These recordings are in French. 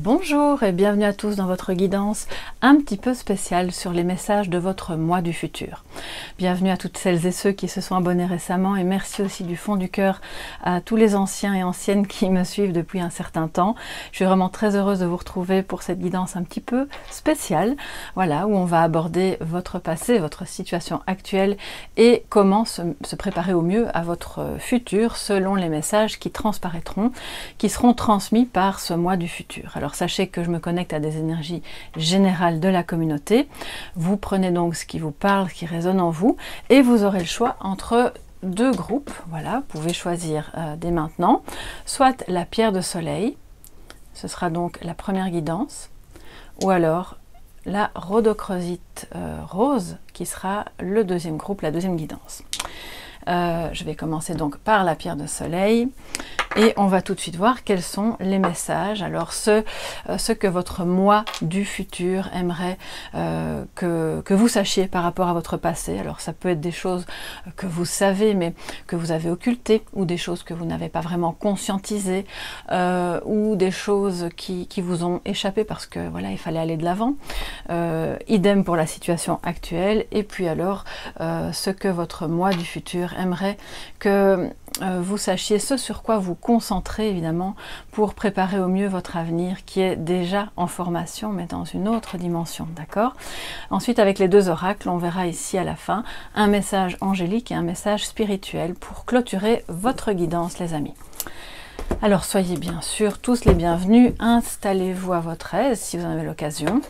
Bonjour et bienvenue à tous dans votre guidance un petit peu spéciale sur les messages de votre mois du futur. Bienvenue à toutes celles et ceux qui se sont abonnés récemment et merci aussi du fond du cœur à tous les anciens et anciennes qui me suivent depuis un certain temps. Je suis vraiment très heureuse de vous retrouver pour cette guidance un petit peu spéciale, voilà, où on va aborder votre passé, votre situation actuelle et comment se préparer au mieux à votre futur selon les messages qui transparaîtront, qui seront transmis par ce mois du futur. Alors sachez que je me connecte à des énergies générales de la communauté. Vous prenez donc ce qui vous parle, ce qui résonne en vous, et vous aurez le choix entre deux groupes. Voilà, vous pouvez choisir dès maintenant, soit la pierre de soleil, ce sera donc la première guidance, ou alors la rhodochrosite rose, qui sera le deuxième groupe, la deuxième guidance. Je vais commencer donc par la pierre de soleil et on va tout de suite voir quels sont les messages. Alors ce que votre moi du futur aimerait que vous sachiez par rapport à votre passé. Alors ça peut être des choses que vous savez mais que vous avez occultées, ou des choses que vous n'avez pas vraiment conscientisées, ou des choses qui vous ont échappé parce que voilà, il fallait aller de l'avant. Idem pour la situation actuelle. Et puis alors ce que votre moi du futur aimerait que vous sachiez, ce sur quoi vous concentrez évidemment pour préparer au mieux votre avenir qui est déjà en formation mais dans une autre dimension, d'accord? Ensuite, avec les deux oracles, on verra ici à la fin un message angélique et un message spirituel pour clôturer votre guidance, les amis. Alors soyez bien sûr tous les bienvenus, installez-vous à votre aise si vous en avez l'occasion.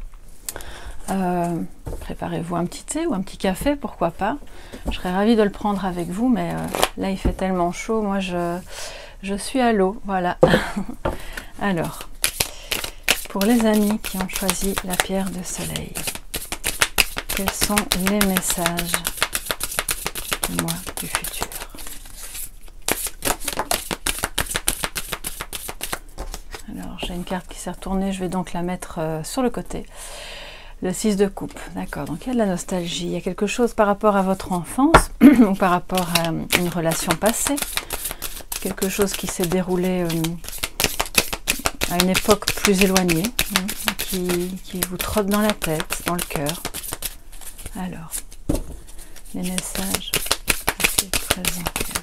Préparez-vous un petit thé ou un petit café, pourquoi pas. Je serais ravie de le prendre avec vous, mais là il fait tellement chaud, moi je suis à l'eau, voilà. Alors, pour les amis qui ont choisi la pierre de soleil, quels sont les messages du mois du futur? Alors j'ai une carte qui s'est retournée, je vais donc la mettre sur le côté. Le 6 de coupe, d'accord, donc il y a de la nostalgie, il y a quelque chose par rapport à votre enfance ou par rapport à une relation passée, quelque chose qui s'est déroulé à une époque plus éloignée, qui vous trotte dans la tête, dans le cœur. Alors, les messages assez présents.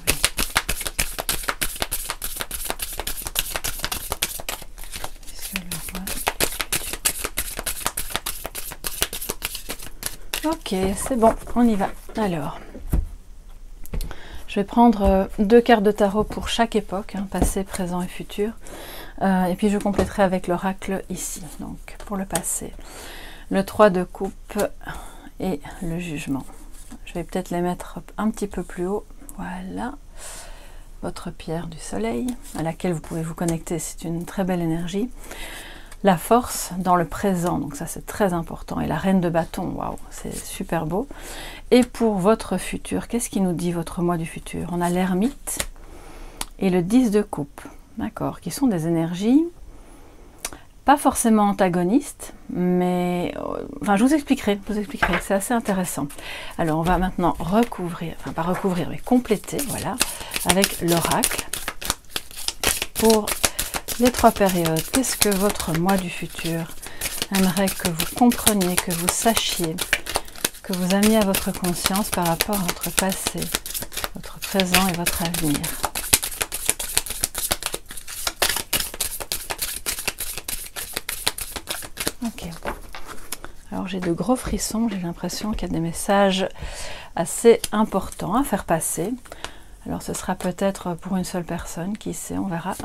Ok, c'est bon, on y va. Alors, je vais prendre deux cartes de tarot pour chaque époque, passé, présent et futur. Et puis je compléterai avec l'oracle ici, donc pour le passé. Le 3 de coupe et le jugement. Je vais peut-être les mettre un petit peu plus haut. Voilà, votre pierre du soleil, à laquelle vous pouvez vous connecter, c'est une très belle énergie. La force dans le présent, donc ça c'est très important. Et la reine de bâton, waouh, c'est super beau. Et pour votre futur, qu'est-ce qui nous dit votre moi du futur? On a l'ermite et le 10 de coupe, d'accord, qui sont des énergies pas forcément antagonistes, mais enfin je vous expliquerai, c'est assez intéressant. Alors on va maintenant recouvrir, enfin pas recouvrir, mais compléter, voilà, avec l'oracle pour les trois périodes. Qu'est-ce que votre moi du futur aimerait que vous compreniez, que vous sachiez, que vous ameniez à votre conscience par rapport à votre passé, votre présent et votre avenir? Ok. Alors j'ai de gros frissons, j'ai l'impression qu'il y a des messages assez importants à faire passer. Alors ce sera peut-être pour une seule personne, qui sait, on verra.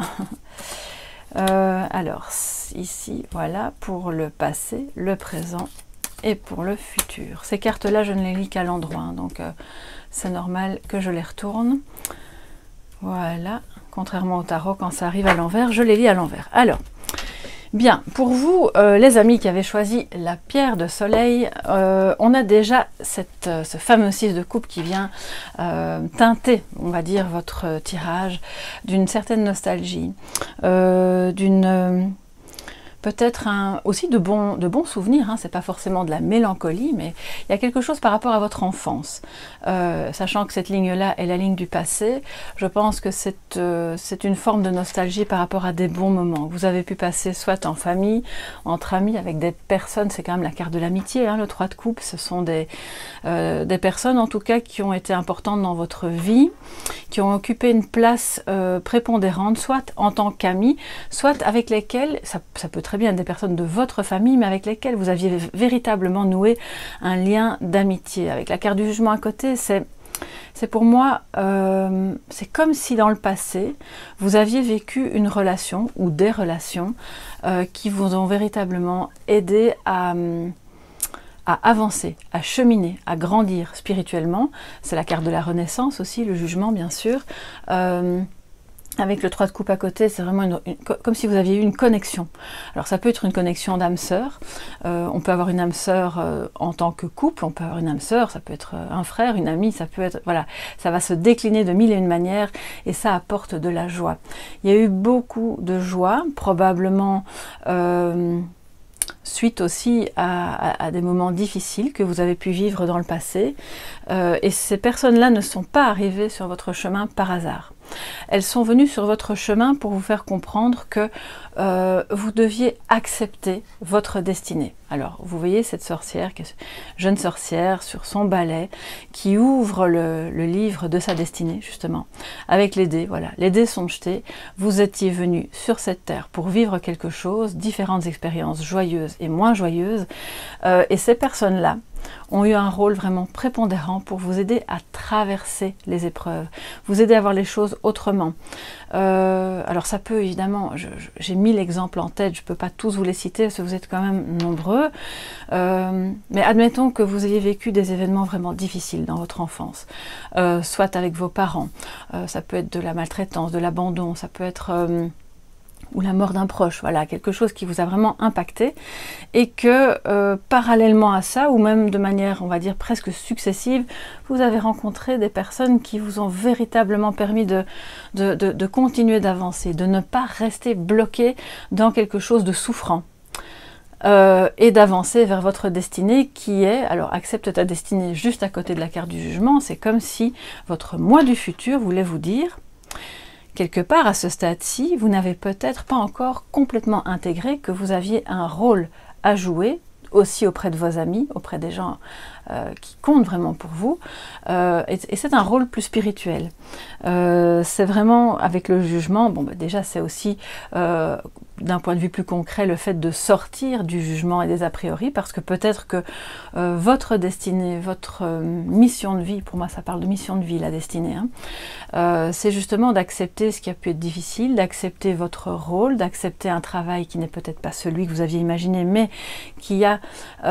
Alors ici, voilà, pour le passé, le présent et pour le futur. Ces cartes-là, je ne les lis qu'à l'endroit, donc c'est normal que je les retourne. Voilà, contrairement au tarot, quand ça arrive à l'envers, je les lis à l'envers. Alors, bien, pour vous, les amis qui avaient choisi la pierre de soleil, on a déjà ce fameux 6 de coupe qui vient teinter, on va dire, votre tirage d'une certaine nostalgie, d'une peut-être aussi de bons souvenirs, hein. C'est pas forcément de la mélancolie, mais il y a quelque chose par rapport à votre enfance. Sachant que cette ligne-là est la ligne du passé, je pense que c'est une forme de nostalgie par rapport à des bons moments que vous avez pu passer soit en famille, entre amis, avec des personnes. C'est quand même la carte de l'amitié, hein, le 3 de coupe. Ce sont des personnes en tout cas qui ont été importantes dans votre vie, qui ont occupé une place prépondérante, soit en tant qu'amis, soit avec lesquelles, ça peut très bien être des personnes de votre famille, mais avec lesquelles vous aviez véritablement noué un lien d'amitié. Avec la carte du jugement à côté, c'est pour moi, c'est comme si dans le passé, vous aviez vécu une relation ou des relations qui vous ont véritablement aidé à avancer, à cheminer, à grandir spirituellement. C'est la carte de la renaissance aussi, le jugement bien sûr. Avec le 3 de coupe à côté, c'est vraiment comme si vous aviez eu une connexion. Alors ça peut être une connexion d'âme sœur. On peut avoir une âme sœur en tant que couple, on peut avoir une âme sœur, ça peut être un frère, une amie, ça peut être... Voilà, ça va se décliner de mille et une manières et ça apporte de la joie. Il y a eu beaucoup de joie, probablement... suite aussi à des moments difficiles que vous avez pu vivre dans le passé. Et ces personnes-là ne sont pas arrivées sur votre chemin par hasard. Elles sont venues sur votre chemin pour vous faire comprendre que vous deviez accepter votre destinée. Alors, vous voyez cette sorcière, jeune sorcière, sur son balai, qui ouvre le livre de sa destinée, justement, avec les dés. Voilà, les dés sont jetés. Vous étiez venu sur cette terre pour vivre quelque chose, différentes expériences joyeuses et moins joyeuses. Et ces personnes-là ont eu un rôle vraiment prépondérant pour vous aider à traverser les épreuves, vous aider à voir les choses autrement. Alors ça peut évidemment, j'ai 1000 exemples en tête, je ne peux pas tous vous les citer parce que vous êtes quand même nombreux, mais admettons que vous ayez vécu des événements vraiment difficiles dans votre enfance, soit avec vos parents, ça peut être de la maltraitance, de l'abandon, ça peut être... ou la mort d'un proche, voilà, quelque chose qui vous a vraiment impacté, et que parallèlement à ça, ou même de manière, on va dire, presque successive, vous avez rencontré des personnes qui vous ont véritablement permis de continuer d'avancer, de ne pas rester bloqué dans quelque chose de souffrant. Et d'avancer vers votre destinée qui est, alors accepte ta destinée juste à côté de la carte du jugement, c'est comme si votre moi du futur voulait vous dire... Quelque part, à ce stade-ci, vous n'avez peut-être pas encore complètement intégré que vous aviez un rôle à jouer, aussi auprès de vos amis, auprès des gens qui comptent vraiment pour vous, et c'est un rôle plus spirituel. C'est vraiment, avec le jugement, bon, bah, déjà c'est aussi, d'un point de vue plus concret, le fait de sortir du jugement et des a priori, parce que peut-être que votre destinée, votre mission de vie, pour moi ça parle de mission de vie, la destinée, hein, c'est justement d'accepter ce qui a pu être difficile, d'accepter votre rôle, d'accepter un travail qui n'est peut-être pas celui que vous aviez imaginé, mais qui a...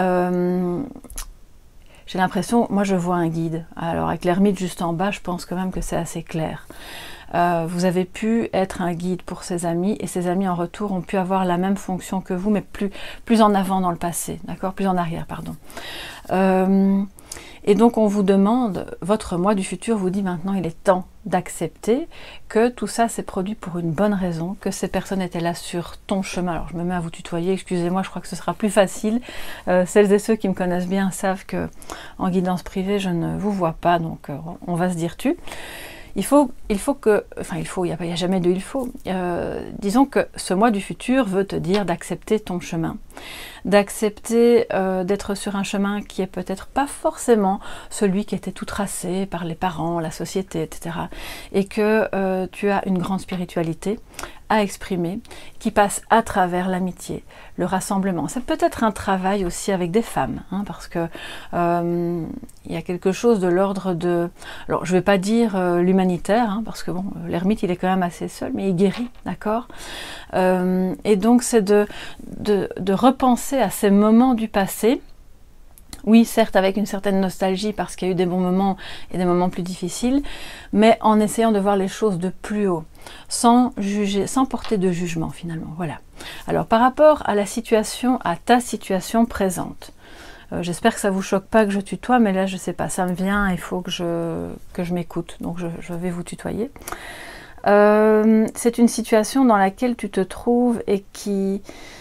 j'ai l'impression, moi je vois un guide. Alors avec l'ermite juste en bas, je pense quand même que c'est assez clair. Vous avez pu être un guide pour ses amis, et ses amis en retour ont pu avoir la même fonction que vous, mais plus en avant dans le passé, d'accord, plus en arrière, pardon. Et donc on vous demande, votre moi du futur vous dit maintenant il est temps d'accepter que tout ça s'est produit pour une bonne raison, que ces personnes étaient là sur ton chemin. Alors je me mets à vous tutoyer, excusez-moi, je crois que ce sera plus facile. Celles et ceux qui me connaissent bien savent que en guidance privée je ne vous vois pas, donc on va se dire tu. Il faut que, enfin il n'y a jamais de il faut, disons que ce moi du futur veut te dire d'accepter ton chemin, d'accepter d'être sur un chemin qui est peut-être pas forcément celui qui était tout tracé par les parents, la société, etc. Et que tu as une grande spiritualité à exprimer, qui passe à travers l'amitié, le rassemblement. C'est peut-être un travail aussi avec des femmes, hein, parce que il y a quelque chose de l'ordre de... Alors, je ne vais pas dire l'humanitaire, hein, parce que bon, l'ermite, il est quand même assez seul, mais il guérit, d'accord. Et donc, c'est de repenser à ces moments du passé. Oui, certes, avec une certaine nostalgie, parce qu'il y a eu des bons moments et des moments plus difficiles, mais en essayant de voir les choses de plus haut, sans juger, sans porter de jugement, finalement. Voilà. Alors, par rapport à la situation, à ta situation présente, j'espère que ça ne vous choque pas que je tutoie, mais là, je ne sais pas, ça me vient, il faut que je m'écoute, donc je vais vous tutoyer. C'est une situation dans laquelle tu te trouves et qui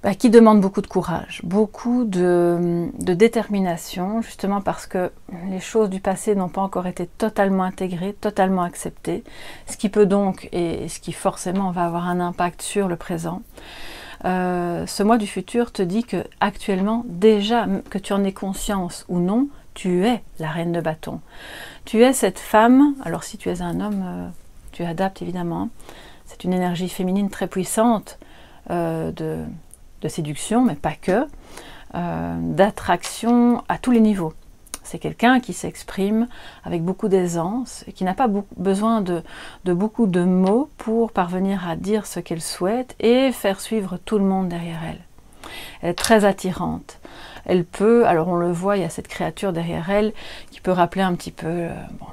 qui demande beaucoup de courage, beaucoup de détermination, justement parce que les choses du passé n'ont pas encore été totalement intégrées, totalement acceptées, ce qui peut donc, et ce qui forcément va avoir un impact sur le présent. Ce mois du futur te dit que actuellement, déjà, que tu en aies conscience ou non, tu es la reine de bâton. Tu es cette femme, alors si tu es un homme, tu adaptes évidemment, c'est une énergie féminine très puissante de séduction, mais pas que, d'attraction à tous les niveaux. C'est quelqu'un qui s'exprime avec beaucoup d'aisance et qui n'a pas besoin de beaucoup de mots pour parvenir à dire ce qu'elle souhaite et faire suivre tout le monde derrière elle. Elle est très attirante. Elle peut, alors on le voit, il y a cette créature derrière elle qui peut rappeler un petit peu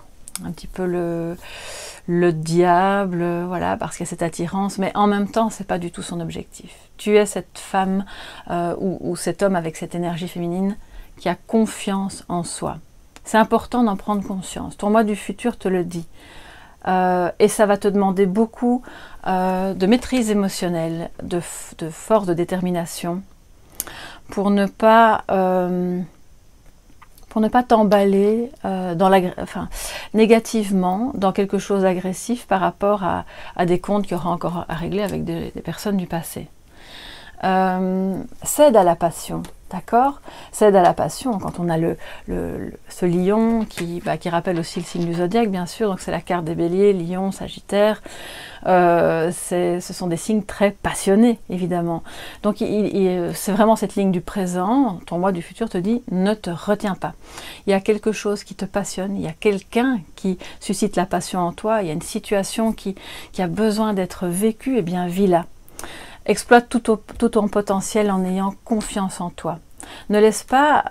le diable, voilà, parce qu'il y a cette attirance, mais en même temps, c'est pas du tout son objectif. Tu es cette femme ou cet homme avec cette énergie féminine qui a confiance en soi. C'est important d'en prendre conscience. Ton moi du futur te le dit. Et ça va te demander beaucoup de maîtrise émotionnelle, de force, de détermination, pour ne pas t'emballer négativement dans quelque chose d'agressif par rapport à des comptes qu'il y aura encore à régler avec des personnes du passé. Cède à la passion, d'accord? Cède à la passion quand on a ce lion qui rappelle aussi le signe du zodiaque, bien sûr, donc c'est la carte des béliers, lion, sagittaire. Ce sont des signes très passionnés, évidemment. Donc c'est vraiment cette ligne du présent. Ton moi du futur te dit, ne te retiens pas. Il y a quelque chose qui te passionne, il y a quelqu'un qui suscite la passion en toi, il y a une situation qui a besoin d'être vécue, et bien vis-la. Exploite tout ton potentiel en ayant confiance en toi. Ne laisse pas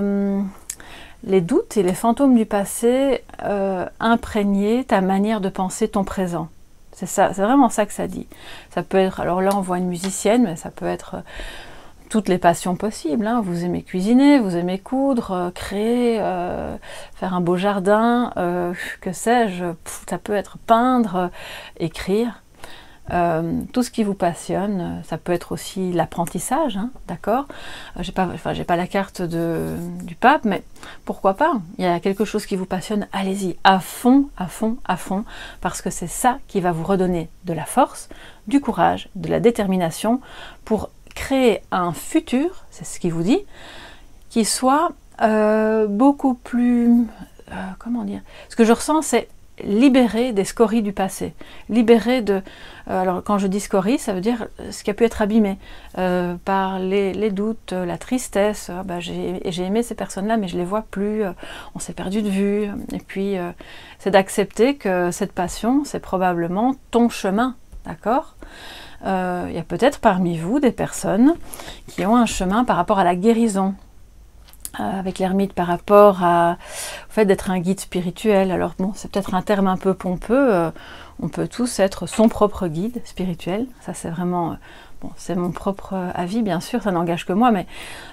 les doutes et les fantômes du passé imprégner ta manière de penser ton présent. C'est ça, c'est vraiment ça que ça dit. Ça peut être, alors là on voit une musicienne, mais ça peut être toutes les passions possibles. Hein. Vous aimez cuisiner, vous aimez coudre, créer, faire un beau jardin, que sais-je, ça peut être peindre, écrire. Tout ce qui vous passionne, ça peut être aussi l'apprentissage, hein, d'accord? J'ai pas la carte du pape, mais pourquoi pas? Il y a quelque chose qui vous passionne, allez-y, à fond, à fond, à fond, parce que c'est ça qui va vous redonner de la force, du courage, de la détermination pour créer un futur, c'est ce qu'il vous dit, qui soit beaucoup plus, comment dire? Ce que je ressens, c'est libéré des scories du passé, libéré de... alors quand je dis scories, ça veut dire ce qui a pu être abîmé par les doutes, la tristesse, j'ai aimé ces personnes-là mais je les vois plus, on s'est perdu de vue, et puis c'est d'accepter que cette passion, c'est probablement ton chemin, d'accord? Il y a peut-être parmi vous des personnes qui ont un chemin par rapport à la guérison, avec l'ermite par rapport au fait d'être un guide spirituel. Alors bon, c'est peut-être un terme un peu pompeux, on peut tous être son propre guide spirituel, ça c'est vraiment, bon, c'est mon propre avis bien sûr, ça n'engage que moi, mais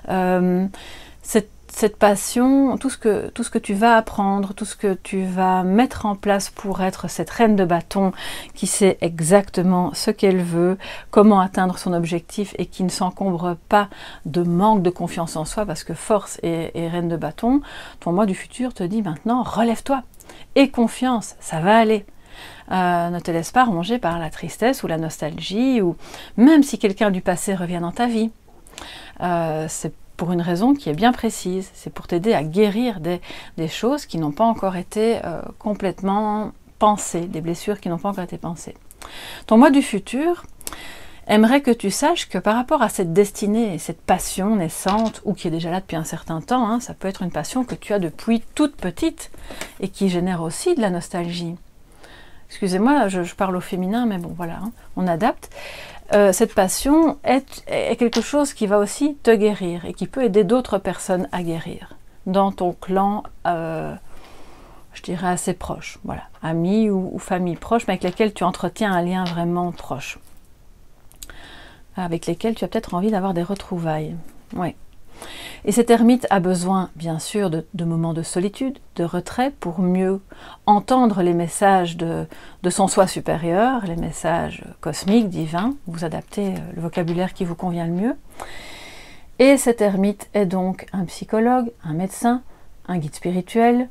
cette passion, tout ce que tu vas apprendre, tout ce que tu vas mettre en place pour être cette reine de bâton qui sait exactement ce qu'elle veut, comment atteindre son objectif et qui ne s'encombre pas de manque de confiance en soi, parce que force et reine de bâton, ton moi du futur te dit maintenant relève-toi, aie confiance, ça va aller. Ne te laisse pas ronger par la tristesse ou la nostalgie, ou même si quelqu'un du passé revient dans ta vie. C'est pour une raison qui est bien précise, c'est pour t'aider à guérir des choses qui n'ont pas encore été complètement pensées, des blessures qui n'ont pas encore été pensées. Ton moi du futur aimerait que tu saches que par rapport à cette destinée et cette passion naissante, ou qui est déjà là depuis un certain temps, hein, ça peut être une passion que tu as depuis toute petite et qui génère aussi de la nostalgie. Excusez-moi, je parle au féminin, mais bon voilà, hein, on adapte. Cette passion est quelque chose qui va aussi te guérir et qui peut aider d'autres personnes à guérir dans ton clan, je dirais assez proche, voilà, amis ou famille proche, mais avec lesquels tu entretiens un lien vraiment proche, avec lesquels tu as peut-être envie d'avoir des retrouvailles. Ouais. Et cet ermite a besoin, bien sûr, de moments de solitude, de retrait, pour mieux entendre les messages de son soi supérieur, les messages cosmiques, divins. Vous adaptez le vocabulaire qui vous convient le mieux. Et cet ermite est donc un psychologue, un médecin, un guide spirituel,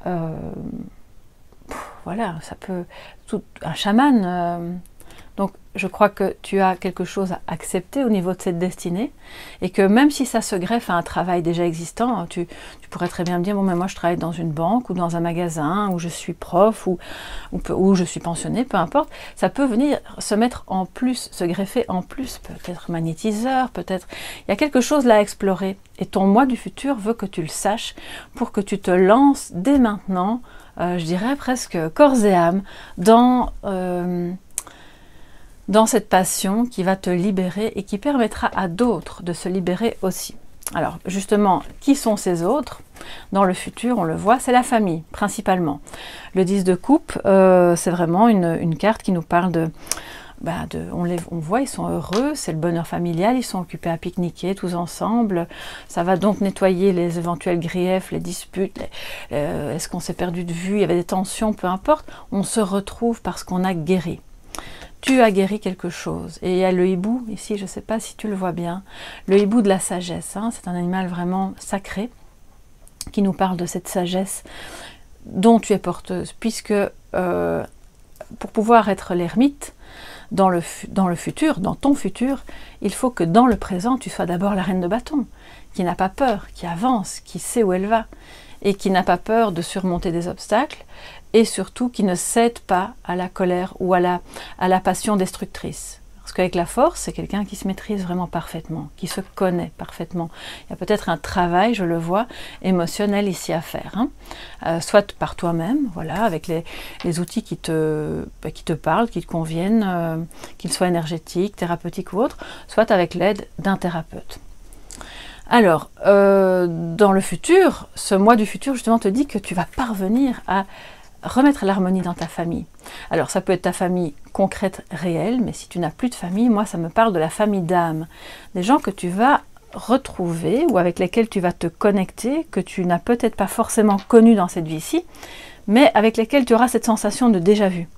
voilà, ça peut... un chaman. Donc je crois que tu as quelque chose à accepter au niveau de cette destinée, et que même si ça se greffe à un travail déjà existant, tu pourrais très bien me dire, bon mais moi je travaille dans une banque, ou dans un magasin, ou je suis prof, ou je suis pensionné, peu importe, ça peut venir se mettre en plus, se greffer en plus, peut-être magnétiseur, peut-être... Il y a quelque chose là à explorer, et ton moi du futur veut que tu le saches, pour que tu te lances dès maintenant, je dirais presque corps et âme, dans cette passion qui va te libérer et qui permettra à d'autres de se libérer aussi. Alors justement, qui sont ces autres? Dans le futur, on le voit, c'est la famille, principalement. Le 10 de coupe, c'est vraiment une carte qui nous parle on voit, ils sont heureux, c'est le bonheur familial, ils sont occupés à pique-niquer tous ensemble. Ça va donc nettoyer les éventuels griefs, les disputes, est-ce qu'on s'est perdu de vue, il y avait des tensions, peu importe. On se retrouve parce qu'on a guéri. Tu as guéri quelque chose. Et il y a le hibou, ici, je ne sais pas si tu le vois bien, le hibou de la sagesse, hein, c'est un animal vraiment sacré, qui nous parle de cette sagesse dont tu es porteuse, puisque pour pouvoir être l'ermite, dans le futur, dans ton futur, il faut que dans le présent, tu sois d'abord la reine de bâton, qui n'a pas peur, qui avance, qui sait où elle va, et qui n'a pas peur de surmonter des obstacles, et surtout qui ne cède pas à la colère ou à la passion destructrice. Parce qu'avec la force, c'est quelqu'un qui se maîtrise vraiment parfaitement, qui se connaît parfaitement. Il y a peut-être un travail, je le vois, émotionnel ici à faire. Hein. Soit par toi-même, voilà, avec les outils qui te parlent, qui te conviennent, qu'ils soient énergétiques, thérapeutiques ou autres, soit avec l'aide d'un thérapeute. Alors, dans le futur, ce mois du futur, justement, te dit que tu vas parvenir à remettre l'harmonie dans ta famille. Alors, ça peut être ta famille concrète, réelle, mais si tu n'as plus de famille, moi, ça me parle de la famille d'âme. Des gens que tu vas retrouver ou avec lesquels tu vas te connecter, que tu n'as peut-être pas forcément connus dans cette vie-ci, mais avec lesquels tu auras cette sensation de déjà-vu.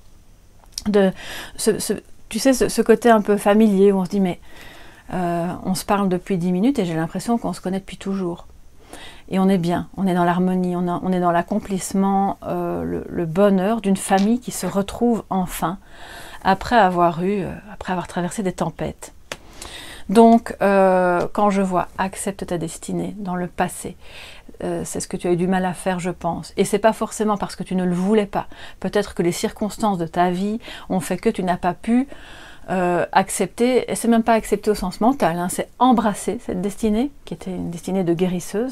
Tu sais, ce côté un peu familier où on se dit, mais on se parle depuis 10 minutes et j'ai l'impression qu'on se connaît depuis toujours. Et on est bien, on est dans l'harmonie, on est dans l'accomplissement, le bonheur d'une famille qui se retrouve enfin, après avoir traversé des tempêtes. Donc, quand je vois « accepte ta destinée » dans le passé, c'est ce que tu as eu du mal à faire, je pense. Et c'est pas forcément parce que tu ne le voulais pas. Peut-être que les circonstances de ta vie ont fait que tu n'as pas pu accepter, et c'est même pas accepter au sens mental, hein, c'est embrasser cette destinée, qui était une destinée de guérisseuse,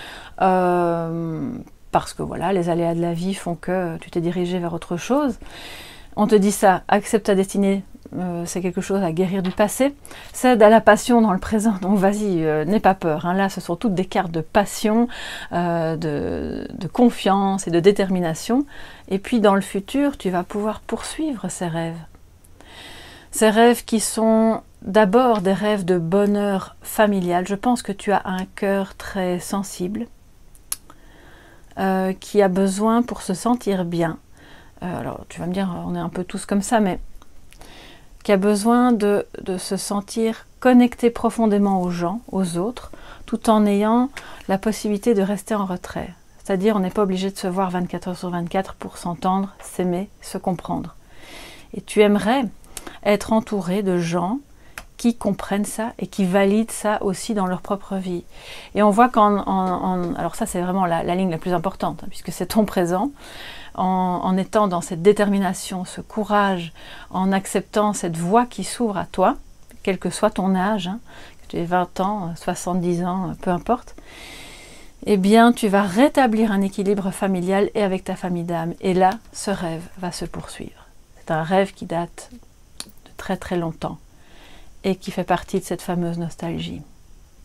parce que voilà, les aléas de la vie font que tu t'es dirigé vers autre chose. On te dit ça, accepte ta destinée, c'est quelque chose à guérir du passé, cède à la passion dans le présent, donc vas-y, n'aie pas peur, hein. Là ce sont toutes des cartes de passion, de confiance et de détermination, et puis dans le futur, tu vas pouvoir poursuivre ces rêves. Ces rêves qui sont d'abord des rêves de bonheur familial. Je pense que tu as un cœur très sensible, qui a besoin pour se sentir bien. Alors tu vas me dire, on est un peu tous comme ça, mais qui a besoin de se sentir connecté profondément aux gens, aux autres, tout en ayant la possibilité de rester en retrait. C'est-à-dire, on n'est pas obligé de se voir 24 heures sur 24 pour s'entendre, s'aimer, se comprendre. Et tu aimerais être entouré de gens qui comprennent ça et qui valident ça aussi dans leur propre vie. Et on voit alors ça c'est vraiment la ligne la plus importante, hein, puisque c'est ton présent, en étant dans cette détermination, ce courage, en acceptant cette voie qui s'ouvre à toi, quel que soit ton âge, hein, que tu aies 20 ans, 70 ans, peu importe, eh bien tu vas rétablir un équilibre familial et avec ta famille d'âme. Et là, ce rêve va se poursuivre. C'est un rêve qui date de très très longtemps et qui fait partie de cette fameuse nostalgie.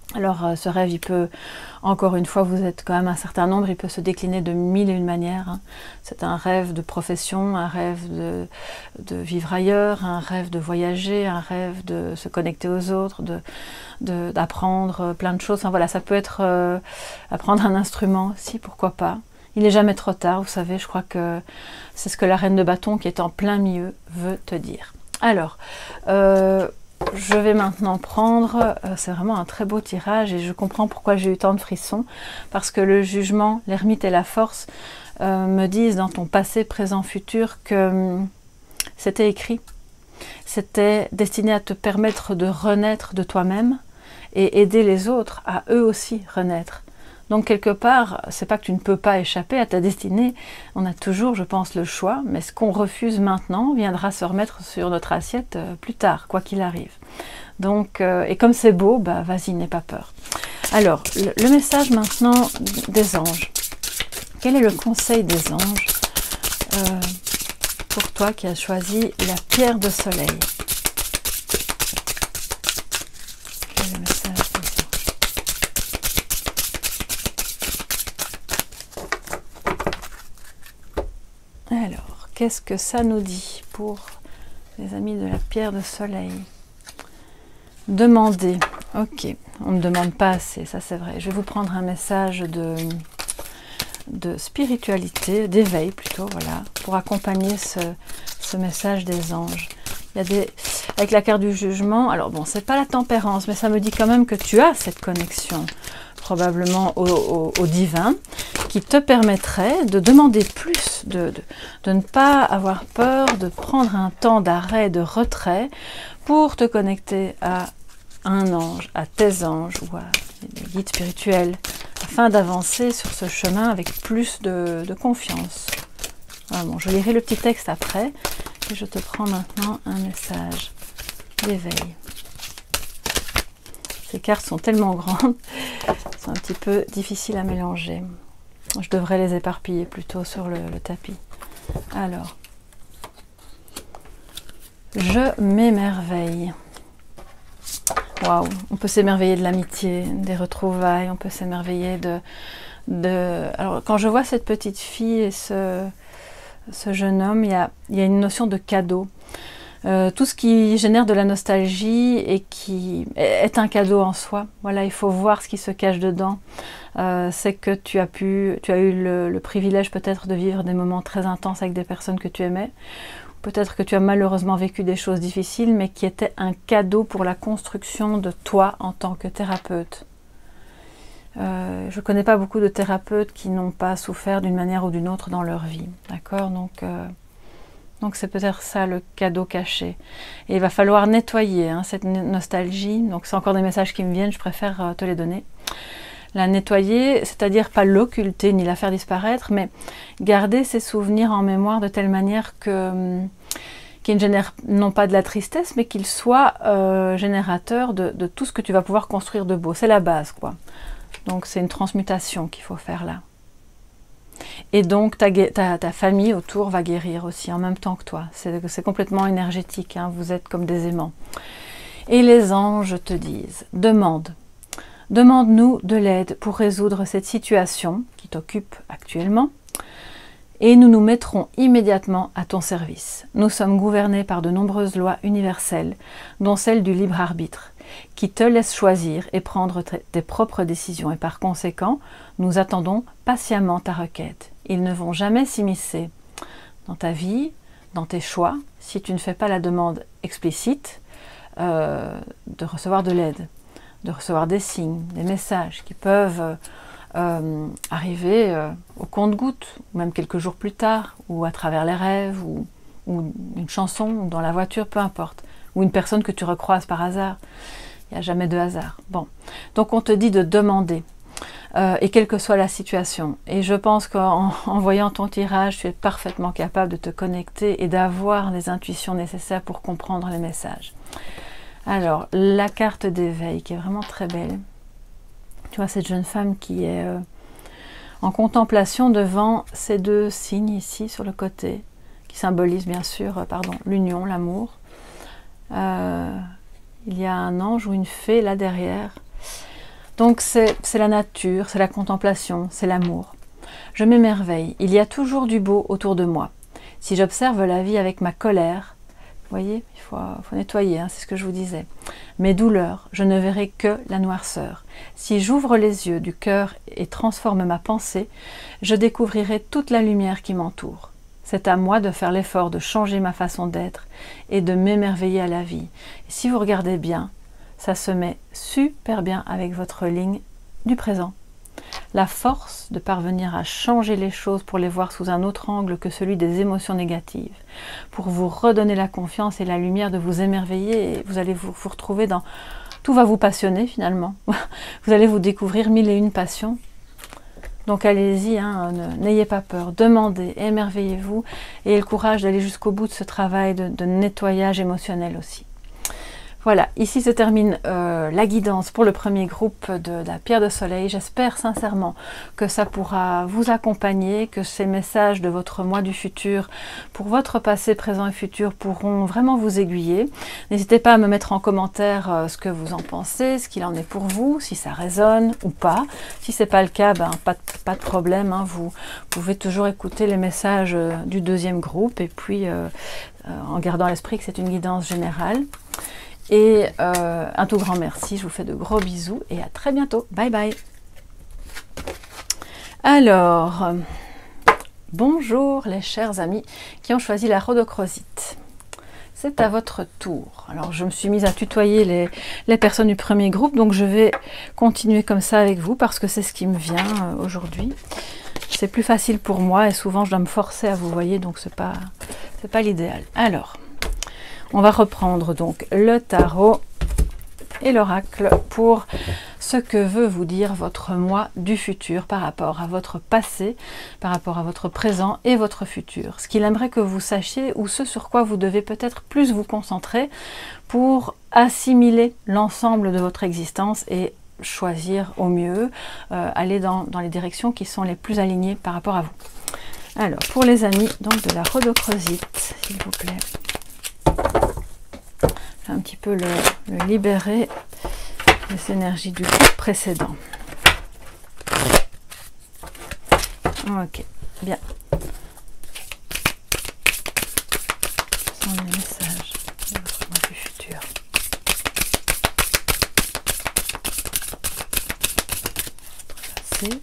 Alors ce rêve, il peut, encore une fois, vous êtes quand même un certain nombre, il peut se décliner de mille et une manières. Hein. C'est un rêve de profession, un rêve de vivre ailleurs, un rêve de voyager, un rêve de se connecter aux autres, d'apprendre plein de choses. Enfin voilà, ça peut être apprendre un instrument aussi, pourquoi pas. Il n'est jamais trop tard, vous savez, je crois que c'est ce que la reine de bâton qui est en plein milieu veut te dire. Alors, je vais maintenant prendre, c'est vraiment un très beau tirage et je comprends pourquoi j'ai eu tant de frissons, parce que le jugement, l'ermite et la force me disent dans ton passé, présent, futur que c'était écrit, c'était destiné à te permettre de renaître de toi-même et aider les autres à eux aussi renaître. Donc quelque part, c'est pas que tu ne peux pas échapper à ta destinée, on a toujours, je pense, le choix, mais ce qu'on refuse maintenant viendra se remettre sur notre assiette plus tard, quoi qu'il arrive. Donc, et comme c'est beau, bah vas-y, n'aie pas peur. Alors, le message maintenant des anges. Quel est le conseil des anges pour toi qui as choisi la pierre de soleil? Quel est le message des anges? Alors, qu'est-ce que ça nous dit pour les amis de la pierre de soleil? Demander. Ok, on ne demande pas assez, ça c'est vrai. Je vais vous prendre un message de spiritualité, d'éveil plutôt, voilà, pour accompagner ce message des anges. Il y a des, avec la carte du jugement, alors bon, c'est pas la tempérance, mais ça me dit quand même que tu as cette connexion, probablement au divin, qui te permettrait de demander plus, de ne pas avoir peur, de prendre un temps d'arrêt, de retrait, pour te connecter à un ange, à tes anges ou à des guides spirituels, afin d'avancer sur ce chemin avec plus de confiance. Voilà, bon, je lirai le petit texte après, et je te prends maintenant un message d'éveil. Ces cartes sont tellement grandes, c'est un petit peu difficile à mélanger. Je devrais les éparpiller plutôt sur le tapis. Alors, je m'émerveille. Waouh, on peut s'émerveiller de l'amitié, des retrouvailles, on peut s'émerveiller Alors, quand je vois cette petite fille et ce jeune homme, il y a une notion de cadeau. Tout ce qui génère de la nostalgie et qui est un cadeau en soi. Voilà, il faut voir ce qui se cache dedans. C'est que tu as eu le privilège peut-être de vivre des moments très intenses avec des personnes que tu aimais. Peut-être que tu as malheureusement vécu des choses difficiles, mais qui étaient un cadeau pour la construction de toi en tant que thérapeute. Je ne connais pas beaucoup de thérapeutes qui n'ont pas souffert d'une manière ou d'une autre dans leur vie. D'accord ? Donc c'est peut-être ça le cadeau caché. Et il va falloir nettoyer cette nostalgie. Donc c'est encore des messages qui me viennent, je préfère te les donner. La nettoyer, c'est-à-dire pas l'occulter ni la faire disparaître, mais garder ses souvenirs en mémoire de telle manière qu'ils ne génèrent non pas de la tristesse, mais qu'ils soient générateurs de tout ce que tu vas pouvoir construire de beau. C'est la base, quoi. Donc c'est une transmutation qu'il faut faire là. Et donc ta famille autour va guérir aussi en même temps que toi. C'est complètement énergétique, hein, vous êtes comme des aimants. Et les anges te disent, demande-nous de l'aide pour résoudre cette situation qui t'occupe actuellement et nous nous mettrons immédiatement à ton service. Nous sommes gouvernés par de nombreuses lois universelles, dont celle du libre arbitre, qui te laisse choisir et prendre tes propres décisions. Et par conséquent, nous attendons patiemment ta requête. Ils ne vont jamais s'immiscer dans ta vie, dans tes choix, si tu ne fais pas la demande explicite de recevoir de l'aide, de recevoir des signes, des messages qui peuvent arriver au compte-gouttes, ou même quelques jours plus tard, ou à travers les rêves, ou une chanson, ou dans la voiture, peu importe, ou une personne que tu recroises par hasard. Il n'y a jamais de hasard. Bon, donc on te dit de demander, et quelle que soit la situation. Et je pense qu'en voyant ton tirage, tu es parfaitement capable de te connecter et d'avoir les intuitions nécessaires pour comprendre les messages. Alors, la carte d'éveil, qui est vraiment très belle. Tu vois cette jeune femme qui est en contemplation devant ces deux signes ici sur le côté, qui symbolisent bien sûr l'union, l'amour. Il y a un ange ou une fée là derrière. Donc c'est la nature, c'est la contemplation, c'est l'amour. Je m'émerveille, il y a toujours du beau autour de moi. Si j'observe la vie avec ma colère, vous voyez, il faut nettoyer, hein, c'est ce que je vous disais. Mes douleurs, je ne verrai que la noirceur. Si j'ouvre les yeux du cœur et transforme ma pensée, je découvrirai toute la lumière qui m'entoure. C'est à moi de faire l'effort de changer ma façon d'être et de m'émerveiller à la vie. Et si vous regardez bien, ça se met super bien avec votre ligne du présent. La force de parvenir à changer les choses pour les voir sous un autre angle que celui des émotions négatives, pour vous redonner la confiance et la lumière de vous émerveiller, et vous allez vous retrouver dans... Tout va vous passionner finalement. Vous allez vous découvrir 1001 passions. Donc allez-y, hein, n'ayez pas peur, demandez, émerveillez-vous, et ayez le courage d'aller jusqu'au bout de ce travail de nettoyage émotionnel aussi. Voilà, ici se termine la guidance pour le premier groupe de la pierre de soleil. J'espère sincèrement que ça pourra vous accompagner, que ces messages de votre moi du futur, pour votre passé, présent et futur, pourront vraiment vous aiguiller. N'hésitez pas à me mettre en commentaire ce que vous en pensez, ce qu'il en est pour vous, si ça résonne ou pas. Si ce n'est pas le cas, ben, pas de problème, hein, vous pouvez toujours écouter les messages du deuxième groupe, et puis en gardant à l'esprit que c'est une guidance générale. Et un tout grand merci, je vous fais de gros bisous et à très bientôt. Bye bye. Alors, bonjour les chers amis qui ont choisi la rhodochrosite. C'est à votre tour. Alors, je me suis mise à tutoyer les personnes du premier groupe, donc je vais continuer comme ça avec vous parce que c'est ce qui me vient aujourd'hui. C'est plus facile pour moi et souvent je dois me forcer à vous voyer, donc c'est pas l'idéal. Alors, on va reprendre donc le tarot et l'oracle pour ce que veut vous dire votre moi du futur par rapport à votre passé, par rapport à votre présent et votre futur. Ce qu'il aimerait que vous sachiez ou ce sur quoi vous devez peut-être plus vous concentrer pour assimiler l'ensemble de votre existence et choisir au mieux, aller dans les directions qui sont les plus alignées par rapport à vous. Alors, pour les amis donc de la rhodochrosite, s'il vous plaît. Un petit peu le libérer des énergies du groupe précédent. Ok, bien. Ce sont les messages de votre moi du futur. Passé.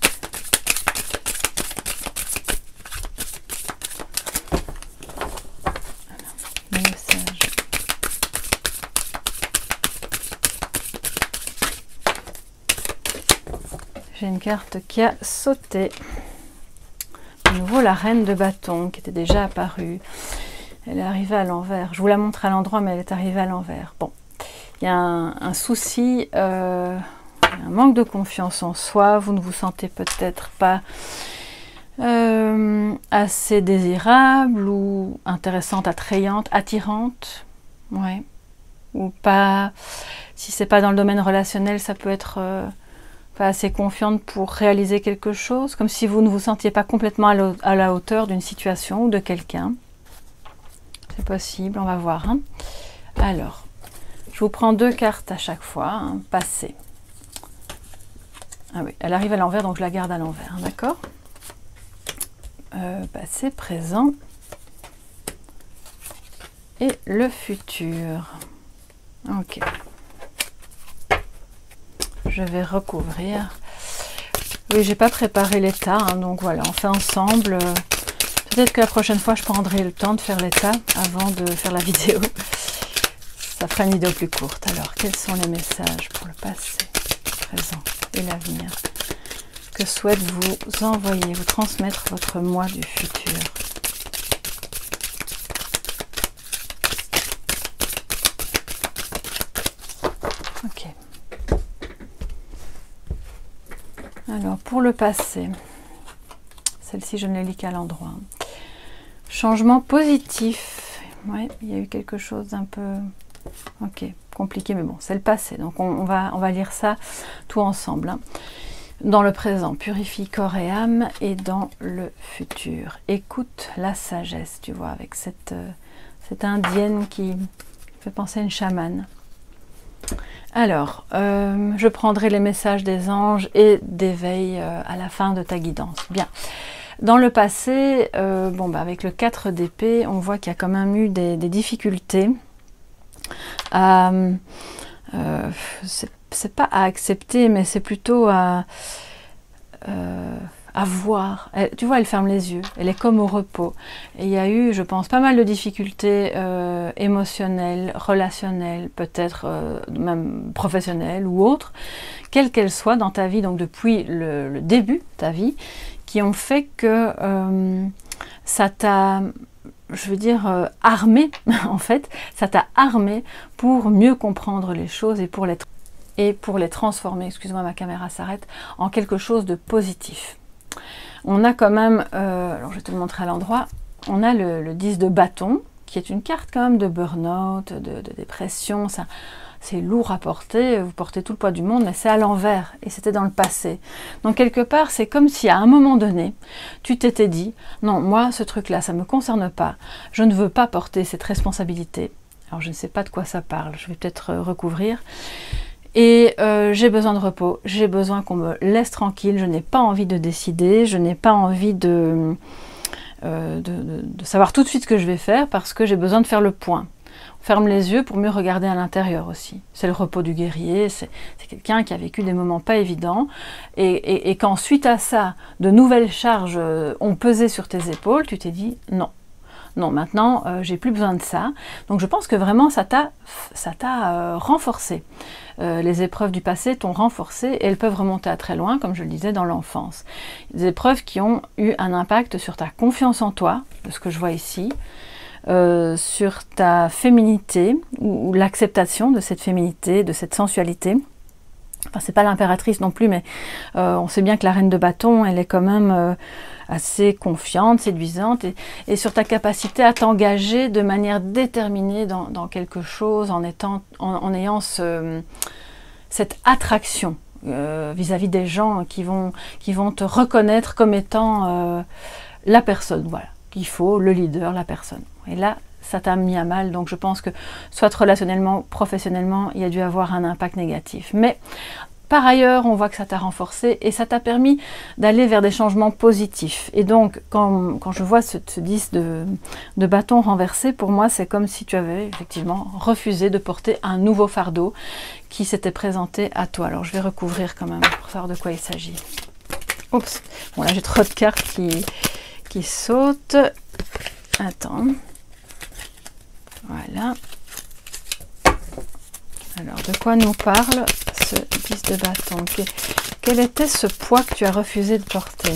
J'ai une carte qui a sauté. De nouveau la reine de bâton qui était déjà apparue. Elle est arrivée à l'envers. Je vous la montre à l'endroit, mais elle est arrivée à l'envers. Bon, il y a un souci, un manque de confiance en soi. Vous ne vous sentez peut-être pas assez désirable ou intéressante, attrayante, attirante. Ouais. Ou pas. Si c'est pas dans le domaine relationnel, ça peut être pas assez confiante pour réaliser quelque chose, comme si vous ne vous sentiez pas complètement à la hauteur d'une situation ou de quelqu'un. C'est possible, on va voir. Hein. Alors, je vous prends 2 cartes à chaque fois. Hein. Passé. Ah oui, elle arrive à l'envers, donc je la garde à l'envers, hein, d'accord. Passé, présent et le futur. Ok. Je vais recouvrir. Oui, j'ai pas préparé l'état, hein, donc voilà, on fait ensemble. Peut-être que la prochaine fois, je prendrai le temps de faire l'état avant de faire la vidéo. Ça fera une vidéo plus courte. Alors, quels sont les messages pour le passé, le présent et l'avenir? Que souhaite vous envoyer, vous transmettre votre moi du futur? Ok. Alors, pour le passé, celle-ci, je ne l'ai lis qu'à l'endroit. Changement positif. Ouais, il y a eu quelque chose d'un peu... Ok, compliqué, mais bon, c'est le passé. Donc, on va lire ça tout ensemble. Hein. Dans le présent, purifie corps et âme, et dans le futur, écoute la sagesse, tu vois, avec cette indienne qui fait penser à une chamane. Alors, je prendrai les messages des anges et d'éveil à la fin de ta guidance. Bien. Dans le passé, avec le 4 d'épée, on voit qu'il y a quand même eu des difficultés à... c'est pas à accepter, mais c'est plutôt à voir. Tu vois, elle ferme les yeux, elle est comme au repos. Et il y a eu, je pense, pas mal de difficultés émotionnelles, relationnelles, peut-être même professionnelles ou autres, quelles qu'elles soient dans ta vie, donc depuis le début de ta vie, qui ont fait que ça t'a, je veux dire, armé, en fait, ça t'a armé pour mieux comprendre les choses et pour les transformer, excuse-moi, ma caméra s'arrête, en quelque chose de positif. On a quand même, alors je vais te le montrer à l'endroit, on a le 10 de bâton, qui est une carte quand même de burn-out, de dépression, ça, c'est lourd à porter, vous portez tout le poids du monde, mais c'est à l'envers, et c'était dans le passé. Donc quelque part, c'est comme si à un moment donné, tu t'étais dit, non, moi, ce truc-là, ça ne me concerne pas, je ne veux pas porter cette responsabilité. Alors je ne sais pas de quoi ça parle, je vais peut-être recouvrir. Et j'ai besoin de repos, j'ai besoin qu'on me laisse tranquille, je n'ai pas envie de décider, je n'ai pas envie de savoir tout de suite ce que je vais faire parce que j'ai besoin de faire le point. On ferme les yeux pour mieux regarder à l'intérieur aussi. C'est le repos du guerrier, c'est quelqu'un qui a vécu des moments pas évidents et quand suite à ça, de nouvelles charges ont pesé sur tes épaules, tu t'es dit non. Non, maintenant, j'ai plus besoin de ça. Donc je pense que vraiment, ça t'a renforcé. Les épreuves du passé t'ont renforcé et elles peuvent remonter à très loin, comme je le disais, dans l'enfance. Des épreuves qui ont eu un impact sur ta confiance en toi, de ce que je vois ici, sur ta féminité, ou l'acceptation de cette féminité, de cette sensualité. Enfin, c'est pas l'impératrice non plus, mais on sait bien que la reine de bâton, elle est quand même assez confiante, séduisante, et sur ta capacité à t'engager de manière déterminée dans quelque chose, en ayant cette attraction vis-à-vis des gens qui vont te reconnaître comme étant la personne, voilà, qu'il faut, le leader, la personne. Et là, ça t'a mis à mal, donc je pense que soit relationnellement, professionnellement, il y a dû avoir un impact négatif. Mais par ailleurs, on voit que ça t'a renforcé et ça t'a permis d'aller vers des changements positifs. Et donc, quand je vois ce 10 de bâton renversé, pour moi, c'est comme si tu avais effectivement refusé de porter un nouveau fardeau qui s'était présenté à toi. Alors, je vais recouvrir quand même pour savoir de quoi il s'agit. Oups, bon là j'ai trop de cartes qui sautent. Attends. Voilà. Alors, de quoi nous parle ce 10 de bâton? Quel était ce poids que tu as refusé de porter?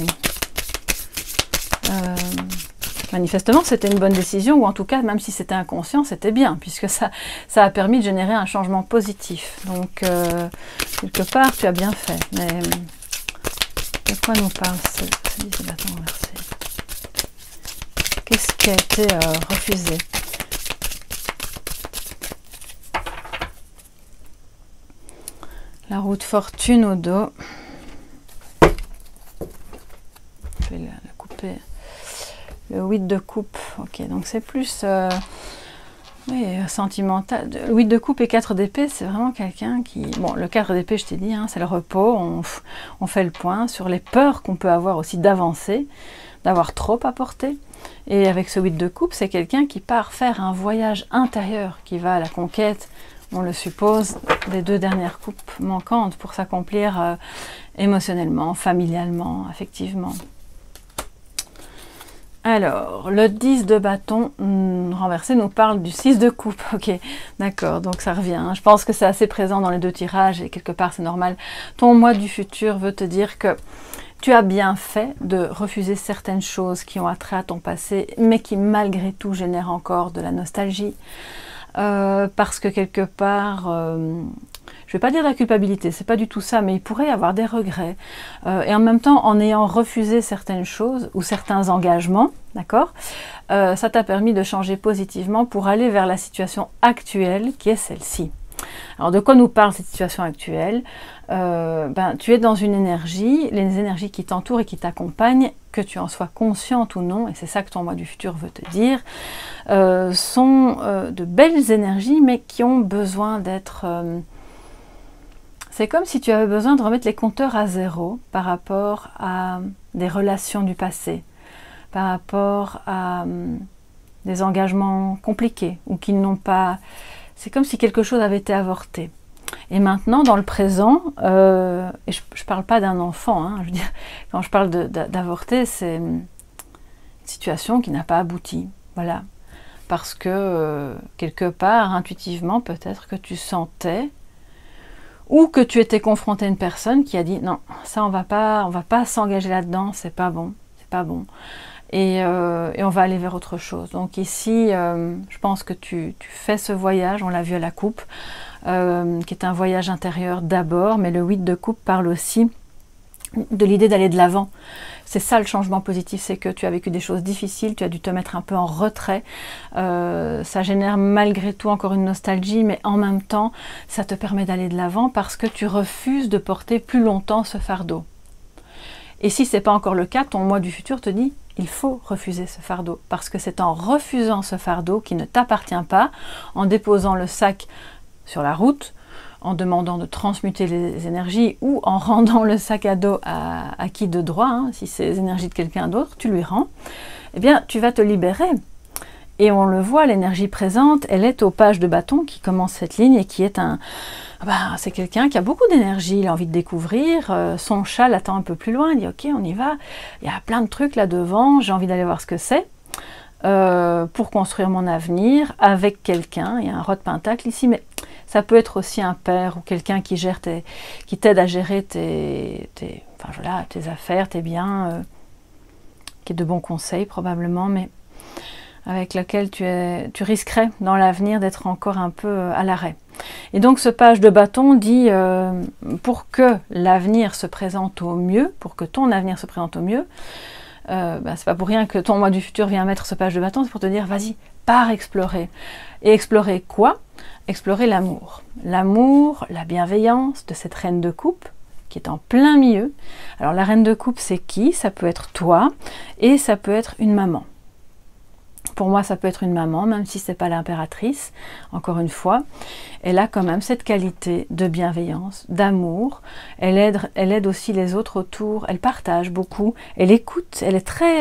Manifestement, c'était une bonne décision, ou en tout cas, même si c'était inconscient, c'était bien, puisque ça a permis de générer un changement positif. Donc, quelque part, tu as bien fait. Mais de quoi nous parle ce 10 de bâton inversé? Qu'est-ce qui a été refusé? La roue de fortune au dos. Je vais la couper. Le 8 de coupe. Ok, donc c'est plus sentimental. Le 8 de coupe et 4 d'épée, c'est vraiment quelqu'un qui... Bon, le 4 d'épée, je t'ai dit, hein, c'est le repos. On fait le point sur les peurs qu'on peut avoir aussi d'avancer, d'avoir trop à porter. Et avec ce 8 de coupe, c'est quelqu'un qui part faire un voyage intérieur, qui va à la conquête, on le suppose, des 2 dernières coupes manquantes pour s'accomplir émotionnellement, familialement, affectivement. Alors, le 10 de bâton renversé nous parle du 6 de coupe. Ok, d'accord, donc ça revient. Je pense que c'est assez présent dans les 2 tirages et quelque part c'est normal. Ton moi du futur veut te dire que tu as bien fait de refuser certaines choses qui ont attrait à ton passé, mais qui malgré tout génèrent encore de la nostalgie. Parce que quelque part, je ne vais pas dire de la culpabilité, c'est pas du tout ça, mais il pourrait y avoir des regrets. Et en même temps, en ayant refusé certaines choses ou certains engagements, d'accord, ça t'a permis de changer positivement pour aller vers la situation actuelle qui est celle-ci. Alors de quoi nous parle cette situation actuelle? Tu es dans une énergie, les énergies qui t'entourent et qui t'accompagnent, que tu en sois consciente ou non, et c'est ça que ton moi du futur veut te dire, sont de belles énergies, mais qui ont besoin d'être C'est comme si tu avais besoin de remettre les compteurs à zéro par rapport à des relations du passé, par rapport à des engagements compliqués ou qui n'ont pas... C'est comme si quelque chose avait été avorté. Et maintenant, dans le présent, et je ne parle pas d'un enfant, hein, je veux dire, quand je parle d'avorter, c'est une situation qui n'a pas abouti. Voilà. Parce que, quelque part, intuitivement, peut-être que tu sentais, ou que tu étais confronté à une personne qui a dit « Non, ça, on va pas s'engager là-dedans, c'est pas bon, c'est pas bon. » Et on va aller vers autre chose. Donc ici, je pense que tu fais ce voyage, on l'a vu à la coupe, qui est un voyage intérieur d'abord, mais le 8 de coupe parle aussi de l'idée d'aller de l'avant. C'est ça le changement positif, c'est que tu as vécu des choses difficiles, tu as dû te mettre un peu en retrait. Ça génère malgré tout encore une nostalgie, mais en même temps, ça te permet d'aller de l'avant parce que tu refuses de porter plus longtemps ce fardeau. Et si ce n'est pas encore le cas, ton moi du futur te dit il faut refuser ce fardeau, parce que c'est en refusant ce fardeau qui ne t'appartient pas, en déposant le sac sur la route, en demandant de transmuter les énergies ou en rendant le sac à dos à qui de droit, hein, si c'est les énergies de quelqu'un d'autre, tu lui rends, eh bien tu vas te libérer. Et on le voit, l'énergie présente, elle est au page de bâton qui commence cette ligne et qui est c'est quelqu'un qui a beaucoup d'énergie, il a envie de découvrir, son chat l'attend un peu plus loin, il dit ok on y va, il y a plein de trucs là devant, j'ai envie d'aller voir ce que c'est, pour construire mon avenir avec quelqu'un, il y a un roi de pentacle ici, mais ça peut être aussi un père ou quelqu'un qui t'aide à gérer tes affaires, tes biens, qui est de bons conseils probablement, mais avec laquelle tu risquerais dans l'avenir d'être encore un peu à l'arrêt. Et donc ce page de bâton dit, pour que l'avenir se présente au mieux, pour que ton avenir se présente au mieux, c'est pas pour rien que ton moi du futur vient mettre ce page de bâton, c'est pour te dire, vas-y, pars explorer. Et explorer quoi? Explorer l'amour. L'amour, la bienveillance de cette reine de coupe, qui est en plein milieu. Alors la reine de coupe, c'est qui? Ça peut être toi, et ça peut être une maman. Pour moi, ça peut être une maman, même si ce n'est pas l'impératrice, encore une fois. Elle a quand même cette qualité de bienveillance, d'amour. Elle aide aussi les autres autour, elle partage beaucoup, elle écoute, elle est très,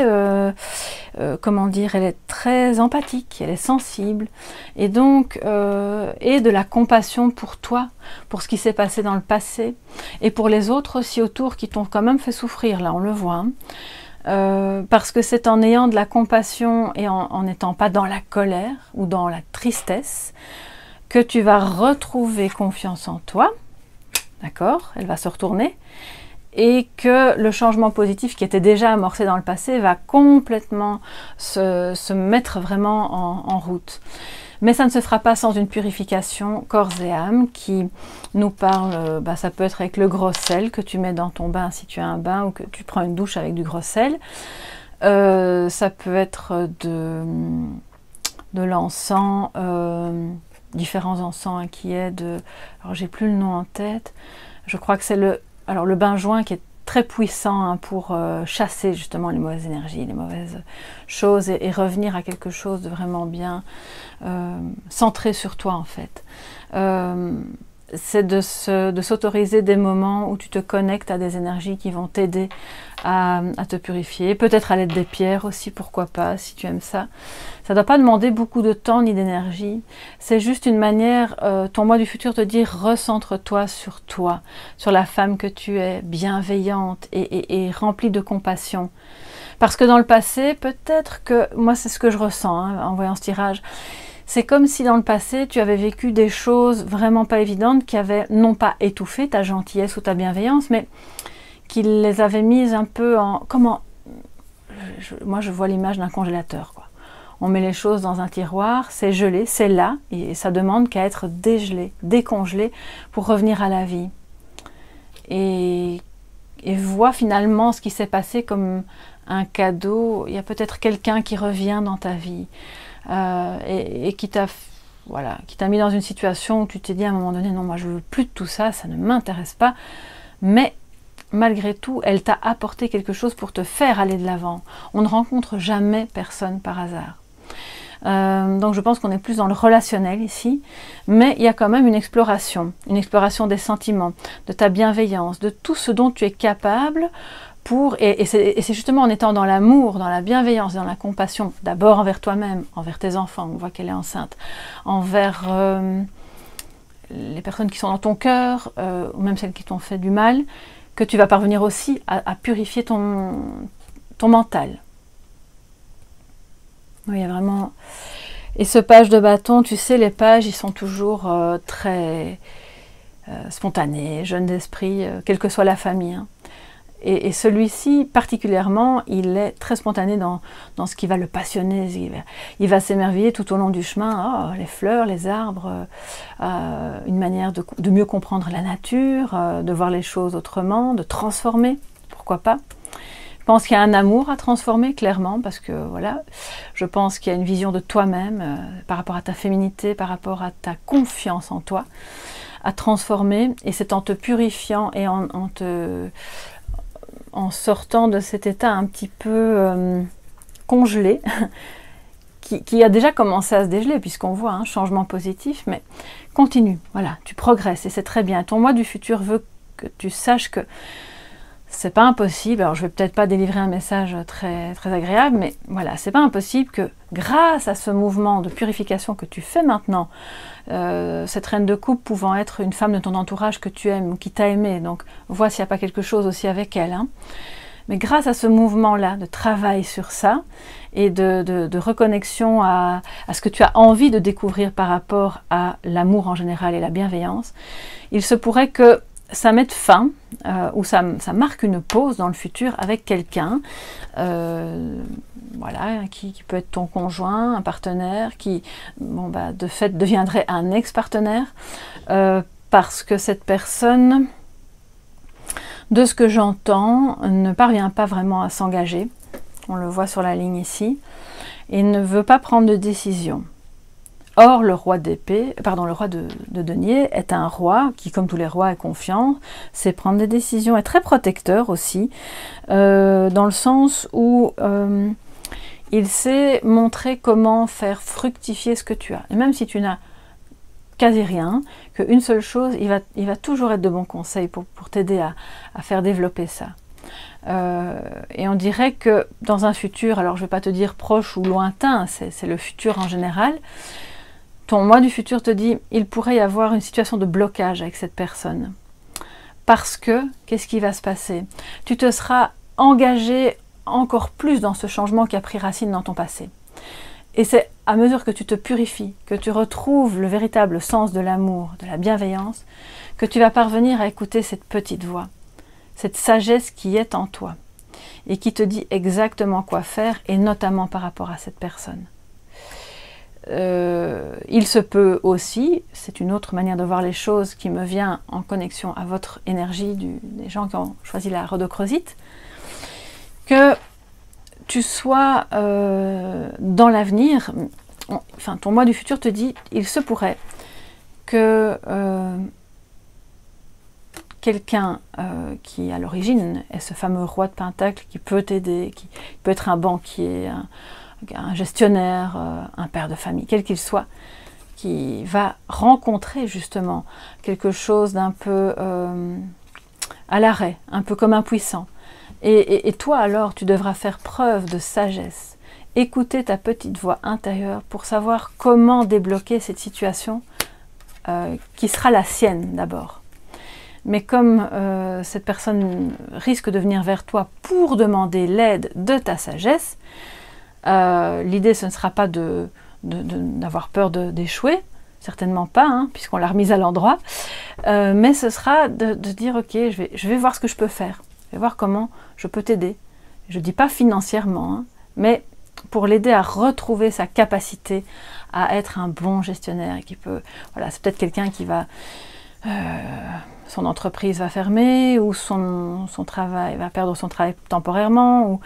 elle est très empathique, elle est sensible. Et donc, et de la compassion pour toi, pour ce qui s'est passé dans le passé, et pour les autres aussi autour qui t'ont quand même fait souffrir, là on le voit, hein. Parce que c'est en ayant de la compassion et en n'étant pas dans la colère ou dans la tristesse que tu vas retrouver confiance en toi, d'accord? Elle va se retourner et que le changement positif qui était déjà amorcé dans le passé va complètement se mettre vraiment en route. Mais ça ne se fera pas sans une purification corps et âme qui nous parle, ça peut être avec le gros sel que tu mets dans ton bain si tu as un bain ou que tu prends une douche avec du gros sel. Ça peut être de l'encens, différents encens qui aident, alors j'ai plus le nom en tête, je crois que c'est le bain joint qui est très puissant pour chasser justement les mauvaises énergies, les mauvaises choses et revenir à quelque chose de vraiment bien centré sur toi en fait. C'est de s'autoriser des moments où tu te connectes à des énergies qui vont t'aider à te purifier, peut-être à l'aide des pierres aussi, pourquoi pas, si tu aimes ça. Ça ne doit pas demander beaucoup de temps ni d'énergie, c'est juste une manière, ton moi du futur te dit recentre-toi, sur la femme que tu es, bienveillante et remplie de compassion. Parce que dans le passé, peut-être que, moi c'est ce que je ressens hein, en voyant ce tirage, c'est comme si dans le passé, tu avais vécu des choses vraiment pas évidentes qui avaient non pas étouffé ta gentillesse ou ta bienveillance, mais qui les avaient mises un peu en... Moi, je vois l'image d'un congélateur, quoi. On met les choses dans un tiroir, c'est gelé, c'est là, et ça demande qu'à être dégelé, décongelé pour revenir à la vie. Et vois finalement ce qui s'est passé comme un cadeau. Il y a peut-être quelqu'un qui revient dans ta vie. Et qui t'a mis dans une situation où tu t'es dit à un moment donné, non, moi je veux plus de tout ça, ça ne m'intéresse pas, mais malgré tout, elle t'a apporté quelque chose pour te faire aller de l'avant. On ne rencontre jamais personne par hasard. Donc je pense qu'on est plus dans le relationnel ici, mais il y a quand même une exploration des sentiments, de ta bienveillance, de tout ce dont tu es capable et c'est justement en étant dans l'amour, dans la bienveillance, dans la compassion, d'abord envers toi-même, envers tes enfants, on voit qu'elle est enceinte, envers les personnes qui sont dans ton cœur, ou même celles qui t'ont fait du mal, que tu vas parvenir aussi à purifier ton mental. Oui, il y a vraiment... Et ce page de bâton, tu sais, les pages, ils sont toujours très spontanés, jeunes d'esprit, quelle que soit la famille, hein. Et celui-ci, particulièrement, il est très spontané dans ce qui va le passionner. Il va s'émerveiller tout au long du chemin. Oh, les fleurs, les arbres, une manière de mieux comprendre la nature, de voir les choses autrement, de transformer, pourquoi pas. Je pense qu'il y a un amour à transformer, clairement, parce que voilà, je pense qu'il y a une vision de toi-même, par rapport à ta féminité, par rapport à ta confiance en toi, à transformer. Et c'est en te purifiant et en sortant de cet état un petit peu congelé, qui a déjà commencé à se dégeler, puisqu'on voit un changement positif, mais continue, voilà, tu progresses, et c'est très bien. Ton moi du futur veut que tu saches que c'est pas impossible, alors je vais peut-être pas délivrer un message très, très agréable, mais voilà, c'est pas impossible que grâce à ce mouvement de purification que tu fais maintenant, cette reine de coupe pouvant être une femme de ton entourage que tu aimes ou qui t'a aimé, donc vois s'il n'y a pas quelque chose aussi avec elle, hein. Mais grâce à ce mouvement-là, de travail sur ça, et de reconnexion à ce que tu as envie de découvrir par rapport à l'amour en général et la bienveillance, il se pourrait que ça mette fin, ou ça marque une pause dans le futur avec quelqu'un, voilà, qui peut être ton conjoint, un partenaire, qui, bon, bah, de fait, deviendrait un ex-partenaire, parce que cette personne, de ce que j'entends, ne parvient pas vraiment à s'engager, on le voit sur la ligne ici, et ne veut pas prendre de décision. Or, le roi d'épée, pardon, le roi de denier est un roi qui, comme tous les rois, est confiant, sait prendre des décisions, est très protecteur aussi, dans le sens où il sait montrer comment faire fructifier ce que tu as. Et même si tu n'as quasi rien, qu'une seule chose, il va toujours être de bons conseils pour t'aider à faire développer ça. Et on dirait que dans un futur, alors je ne vais pas te dire proche ou lointain, c'est le futur en général, ton moi du futur te dit, il pourrait y avoir une situation de blocage avec cette personne. Parce que, qu'est-ce qui va se passer? Tu te seras engagé encore plus dans ce changement qui a pris racine dans ton passé. Et c'est à mesure que tu te purifies, que tu retrouves le véritable sens de l'amour, de la bienveillance, que tu vas parvenir à écouter cette petite voix, cette sagesse qui est en toi, et qui te dit exactement quoi faire, et notamment par rapport à cette personne. Il se peut aussi, c'est une autre manière de voir les choses qui me vient en connexion à votre énergie des gens qui ont choisi la rhodochrosite, que tu sois dans l'avenir, enfin ton moi du futur te dit, il se pourrait que quelqu'un qui à l'origine est ce fameux roi de Pentacle qui peut t'aider, qui peut être un banquier, un gestionnaire, un père de famille, quel qu'il soit, qui va rencontrer justement quelque chose d'un peu à l'arrêt, un peu comme impuissant. Et toi alors, tu devras faire preuve de sagesse, écouter ta petite voix intérieure pour savoir comment débloquer cette situation qui sera la sienne d'abord. Mais comme cette personne risque de venir vers toi pour demander l'aide de ta sagesse, l'idée ce ne sera pas d'avoir peur d'échouer, certainement pas, hein, puisqu'on l'a remise à l'endroit, mais ce sera de dire ok, je vais voir ce que je peux faire, je vais voir comment je peux t'aider. Je ne dis pas financièrement, hein, mais pour l'aider à retrouver sa capacité à être un bon gestionnaire, et qui peut, voilà, c'est peut-être quelqu'un qui va, son entreprise va fermer, ou son travail va perdre son travail temporairement,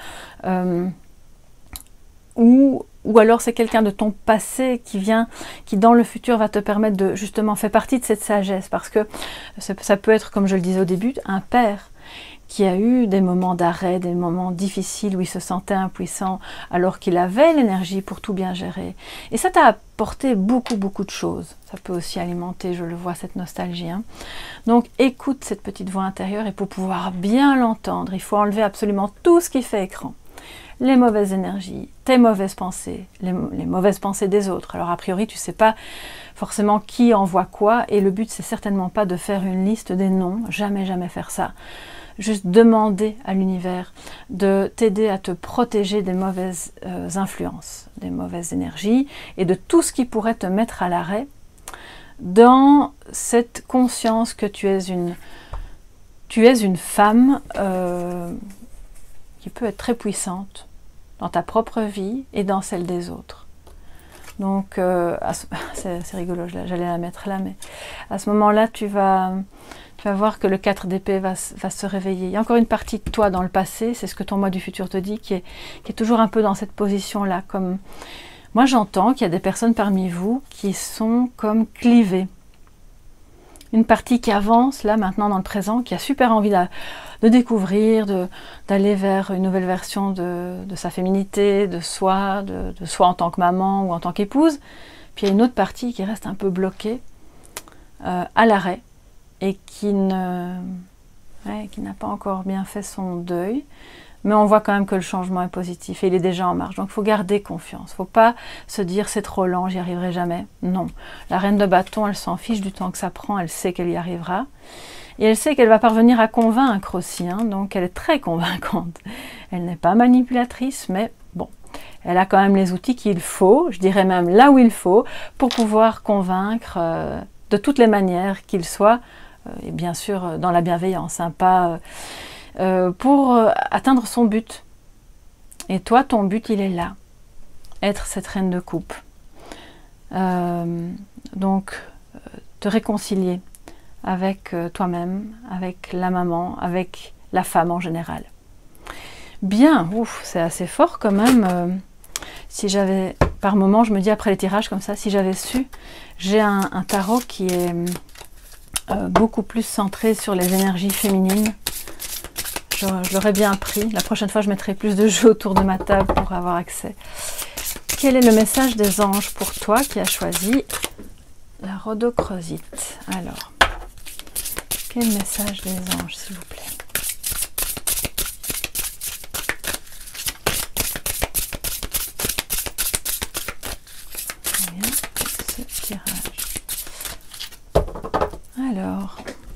ou alors c'est quelqu'un de ton passé qui dans le futur va te permettre de, justement, faire partie de cette sagesse, parce que ça peut être, comme je le disais au début, un père qui a eu des moments d'arrêt, des moments difficiles où il se sentait impuissant alors qu'il avait l'énergie pour tout bien gérer. Et ça t'a apporté beaucoup de choses. Ça peut aussi alimenter, je le vois, cette nostalgie. Hein. Donc écoute cette petite voix intérieure et pour pouvoir bien l'entendre, il faut enlever absolument tout ce qui fait écran. Les mauvaises énergies, tes mauvaises pensées, les mauvaises pensées des autres. Alors a priori, tu ne sais pas forcément qui envoie quoi et le but, c'est certainement pas de faire une liste des noms, jamais faire ça. Juste demander à l'univers de t'aider à te protéger des mauvaises influences, des mauvaises énergies et de tout ce qui pourrait te mettre à l'arrêt dans cette conscience que tu es une femme qui peut être très puissante dans ta propre vie et dans celle des autres. Donc, c'est rigolo, j'allais la mettre là, mais à ce moment-là, tu vas voir que le 4 d'épée va se réveiller. Il y a encore une partie de toi dans le passé, c'est ce que ton moi du futur te dit, qui est toujours un peu dans cette position-là. Comme moi, j'entends qu'il y a des personnes parmi vous qui sont comme clivées. Une partie qui avance, là, maintenant, dans le présent, qui a super envie de découvrir, d'aller vers une nouvelle version de sa féminité, de soi en tant que maman ou en tant qu'épouse. Puis il y a une autre partie qui reste un peu bloquée, à l'arrêt, et qui n'a pas encore bien fait son deuil, mais on voit quand même que le changement est positif et il est déjà en marche. Donc il faut garder confiance, il ne faut pas se dire c'est trop lent, j'y arriverai jamais. Non, la reine de bâton, elle s'en fiche du temps que ça prend, elle sait qu'elle y arrivera. Et elle sait qu'elle va parvenir à convaincre aussi, hein, donc elle est très convaincante. Elle n'est pas manipulatrice, mais bon, elle a quand même les outils qu'il faut, je dirais même là où il faut, pour pouvoir convaincre de toutes les manières qu'il soit, et bien sûr dans la bienveillance, hein, pas pour atteindre son but. Et toi, ton but, il est là, être cette reine de coupe. Donc, te réconcilier avec toi-même, avec la maman, avec la femme en général. Bien, c'est assez fort quand même. Si j'avais, par moment, je me dis après les tirages comme ça, si j'avais su, j'ai un tarot qui est beaucoup plus centré sur les énergies féminines. Je l'aurais bien pris. La prochaine fois, je mettrai plus de jeux autour de ma table pour avoir accès. Quel est le message des anges pour toi qui as choisi la rhodochrosite? Alors, quel message des anges, s'il vous plaît? Bien, ce tirage. Alors,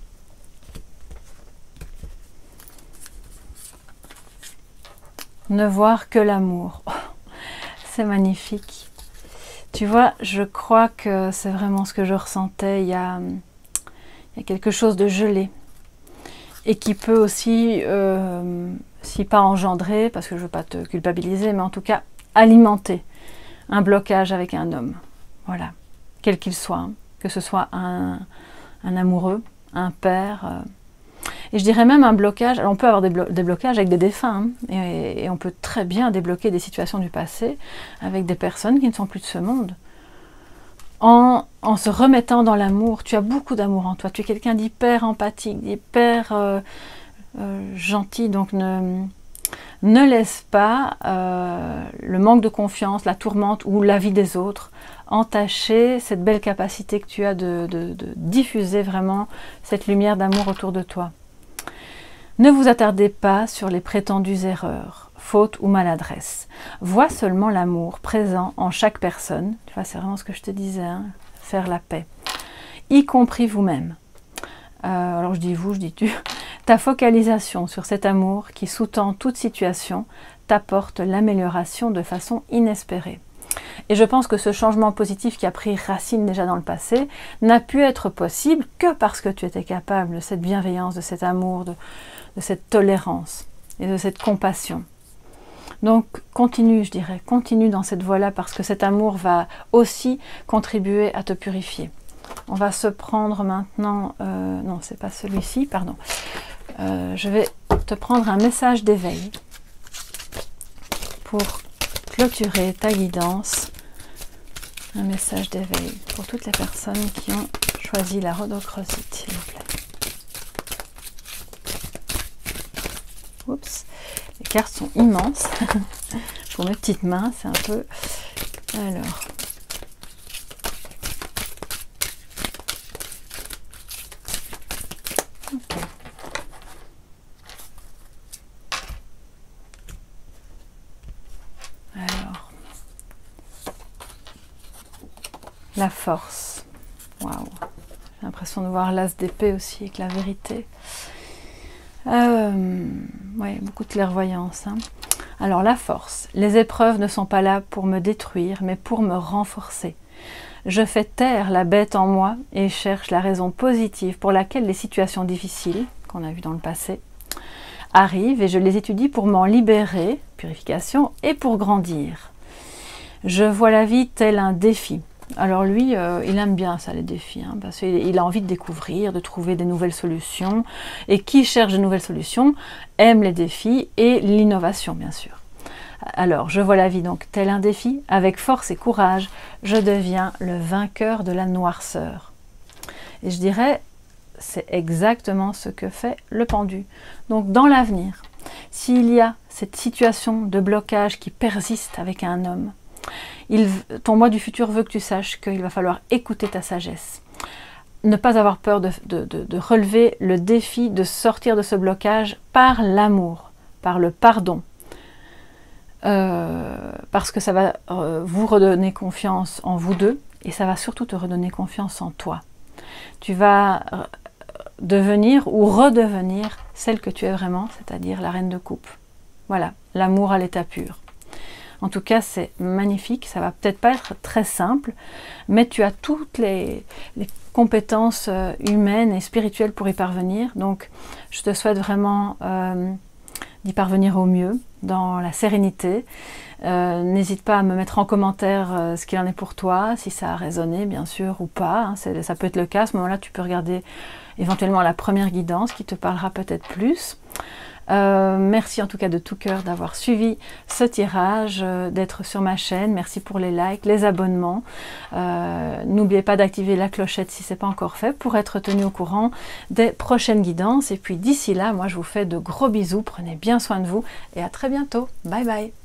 ne voir que l'amour. Oh, c'est magnifique. Tu vois, je crois que c'est vraiment ce que je ressentais. Il y a quelque chose de gelé. Et qui peut aussi, si pas engendrer, parce que je ne veux pas te culpabiliser, mais en tout cas alimenter un blocage avec un homme. Voilà. Quel qu'il soit. Hein. Que ce soit un amoureux, un père... Et je dirais même un blocage, alors on peut avoir des blocages avec des défunts, hein, et on peut très bien débloquer des situations du passé avec des personnes qui ne sont plus de ce monde. En se remettant dans l'amour, tu as beaucoup d'amour en toi, tu es quelqu'un d'hyper empathique, d'hyper gentil, donc ne laisse pas le manque de confiance, la tourmente ou la vie des autres entacher cette belle capacité que tu as de diffuser vraiment cette lumière d'amour autour de toi. Ne vous attardez pas sur les prétendues erreurs, fautes ou maladresses. Vois seulement l'amour présent en chaque personne. Tu vois, c'est vraiment ce que je te disais, hein, faire la paix. Y compris vous-même. Alors je dis vous, je dis tu. Ta focalisation sur cet amour qui sous-tend toute situation t'apporte l'amélioration de façon inespérée. Et je pense que ce changement positif qui a pris racine déjà dans le passé n'a pu être possible que parce que tu étais capable de cette bienveillance, de cet amour, de cette tolérance et de cette compassion. Donc continue, je dirais, continue dans cette voie-là parce que cet amour va aussi contribuer à te purifier. On va se prendre maintenant, non c'est pas celui-ci, pardon. Je vais te prendre un message d'éveil pour clôturer ta guidance. Un message d'éveil pour toutes les personnes qui ont choisi la rhodochrosite, s'il vous plaît. Les cartes sont immenses. Pour mes petites mains, c'est un peu... Alors... Ok. Alors... La force. Waouh. J'ai l'impression de voir l'as d'épée aussi avec la vérité. Ouais, beaucoup de clairvoyance. Hein. Alors la force. Les épreuves ne sont pas là pour me détruire, mais pour me renforcer. Je fais taire la bête en moi et cherche la raison positive pour laquelle les situations difficiles, qu'on a vues dans le passé, arrivent et je les étudie pour m'en libérer, purification, et pour grandir. Je vois la vie tel un défi. Alors lui, il aime bien ça, les défis, hein, parce qu'il a envie de découvrir, de trouver des nouvelles solutions. Et qui cherche de nouvelles solutions aime les défis et l'innovation, bien sûr. Alors, je vois la vie donc tel un défi, avec force et courage, je deviens le vainqueur de la noirceur. Et je dirais, c'est exactement ce que fait le pendu. Donc, dans l'avenir, s'il y a cette situation de blocage qui persiste avec un homme, ton moi du futur veut que tu saches qu'il va falloir écouter ta sagesse. Ne pas avoir peur de relever le défi de sortir de ce blocage par l'amour, par le pardon. Parce que ça va vous redonner confiance en vous deux et ça va surtout te redonner confiance en toi. Tu vas devenir ou redevenir celle que tu es vraiment, c'est-à-dire la reine de coupe. Voilà, l'amour à l'état pur. En tout cas, c'est magnifique. Ça va peut-être pas être très simple, mais tu as toutes les compétences humaines et spirituelles pour y parvenir. Donc, je te souhaite vraiment d'y parvenir au mieux, dans la sérénité. N'hésite pas à me mettre en commentaire ce qu'il en est pour toi, si ça a résonné, bien sûr, ou pas. Hein, ça peut être le cas. À ce moment-là, tu peux regarder éventuellement la première guidance qui te parlera peut-être plus. Merci en tout cas de tout cœur d'avoir suivi ce tirage, d'être sur ma chaîne. Merci pour les likes, les abonnements. N'oubliez pas d'activer la clochette si ce n'est pas encore fait pour être tenu au courant des prochaines guidances. Et puis d'ici là, moi je vous fais de gros bisous. Prenez bien soin de vous et à très bientôt. Bye bye.